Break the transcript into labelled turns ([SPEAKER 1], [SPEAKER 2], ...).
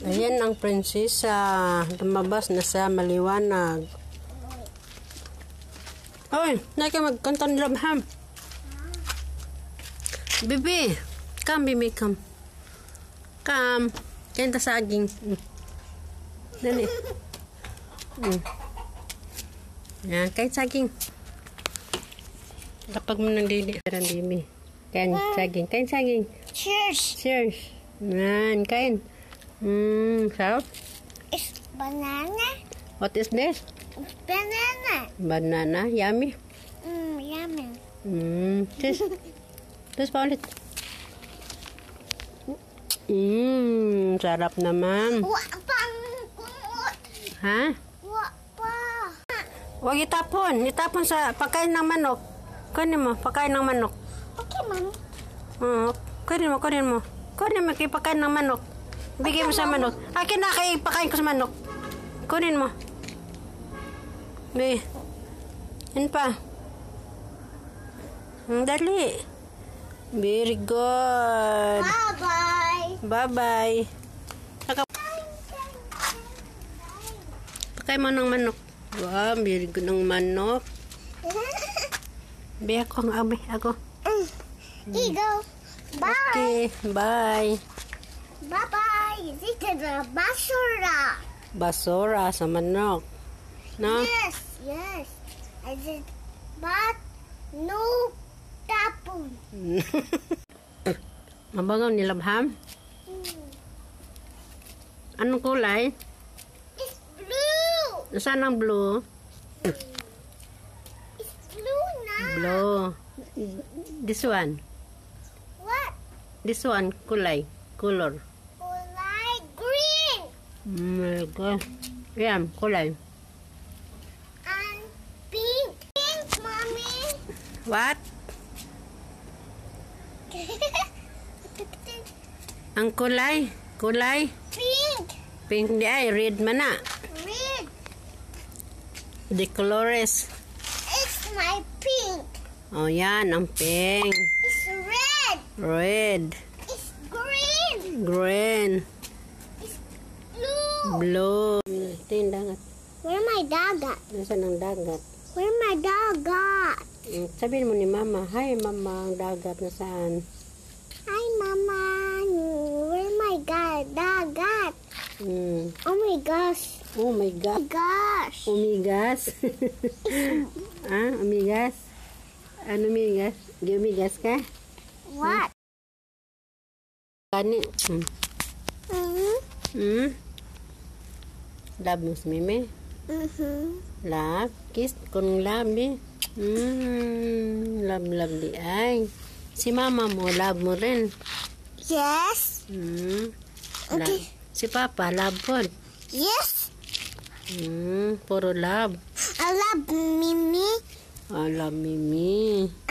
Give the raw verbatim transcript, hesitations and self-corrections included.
[SPEAKER 1] Ayan ang prinsesa. Lumabas na sa maliwanag. Oy, na ka magkanta ng Love Ham. Bibi, come Bibi, come. Come. Kanta saging. Mm. Dali. Mm. Yan, kain saging. Kapag mo nang dili, parang Bibi. Kain saging, kain saging.
[SPEAKER 2] Cheers.
[SPEAKER 1] Cheers. Yan, kain. Mmm, sarap.
[SPEAKER 2] It's banana.
[SPEAKER 1] What is this?
[SPEAKER 2] It's banana.
[SPEAKER 1] Banana, yummy.
[SPEAKER 2] Mmm, yummy.
[SPEAKER 1] Mmm, cheers. Cheers pa ulit. Mmm, sarap naman.
[SPEAKER 2] Wak pang kumot.
[SPEAKER 1] Ha?
[SPEAKER 2] Wak pa.
[SPEAKER 1] Huwag itapon. Itapon sa pagkain ng manok. Kunin mo, pagkain ng manok.
[SPEAKER 2] Okay, ma'am.
[SPEAKER 1] Oo, kunin mo, kunin mo. Kunin mo, kay pagkain ng manok. Bigay mo sa manok. Akin na, kay pakain ko sa manok. Kunin mo. Be. Yan pa. Ang dali. Very good.
[SPEAKER 2] Bye-bye.
[SPEAKER 1] Bye-bye. Saka pakain mo ng manok. Wow, very good ng manok. Be, ako ang abi. Ako.
[SPEAKER 2] Mm. Here you go. Bye.
[SPEAKER 1] Okay, bye.
[SPEAKER 2] Bye-bye. This is the basura.
[SPEAKER 1] Basura sa manok. No?
[SPEAKER 2] Yes, yes. I said, but no tapon.
[SPEAKER 1] Mabangaw ni Love Ham?
[SPEAKER 2] Mm.
[SPEAKER 1] Anong kulay?
[SPEAKER 2] It's blue.
[SPEAKER 1] Saan ang blue?
[SPEAKER 2] It's blue now.
[SPEAKER 1] Blue. This one.
[SPEAKER 2] What?
[SPEAKER 1] This one, kulay. Color.
[SPEAKER 2] Kulay green.
[SPEAKER 1] Oh my God. Yan, kulay.
[SPEAKER 2] And pink. Pink, mommy.
[SPEAKER 1] What? Ang kulay? Kulay?
[SPEAKER 2] Pink.
[SPEAKER 1] Pink di ay, red man na.
[SPEAKER 2] Red.
[SPEAKER 1] The colors.
[SPEAKER 2] It's my pink.
[SPEAKER 1] Oh, yan, ang pink.
[SPEAKER 2] It's red.
[SPEAKER 1] Red.
[SPEAKER 2] It's green.
[SPEAKER 1] Green.
[SPEAKER 2] It's blue.
[SPEAKER 1] Blue. Ito yung dagat.
[SPEAKER 2] Where my dog at?
[SPEAKER 1] Nasaan ang dagat?
[SPEAKER 2] Where my dog at?
[SPEAKER 1] Mm, Sabihin mo ni Mama, hi Mama, ang dagat na saan?
[SPEAKER 2] Hi, Mama. Where my god dog at?
[SPEAKER 1] Mm.
[SPEAKER 2] Oh my gosh.
[SPEAKER 1] Oh my
[SPEAKER 2] Oh
[SPEAKER 1] God.
[SPEAKER 2] my gosh.
[SPEAKER 1] Umigas. ah, umigas. Ano umigas? Di umigas ka?
[SPEAKER 2] What?
[SPEAKER 1] Kani. Hmm.
[SPEAKER 2] Mm-hmm.
[SPEAKER 1] Hmm? Love mo si Mimi?
[SPEAKER 2] Mm-hmm.
[SPEAKER 1] Love? Kiss kung love eh. Hmm. Love, love di ay. Si Mama mo, love mo rin.
[SPEAKER 2] Yes.
[SPEAKER 1] Hmm.
[SPEAKER 2] Okay.
[SPEAKER 1] Love. Si Papa, love po.
[SPEAKER 2] Yes.
[SPEAKER 1] Hmm. Puro love.
[SPEAKER 2] I love Mimi.
[SPEAKER 1] I love Mimi.